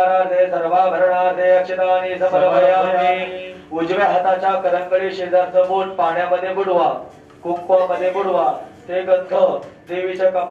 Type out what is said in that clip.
अलंकारार्थे सर्वाभरणार्थे अक्षतानि समर्पयामि। उजव्या हाताच्या करंगळी शेजारचं बोट पाण्यामध्ये बुडवा, कुंकवामध्ये बुडवा, ते गंध देवीच्या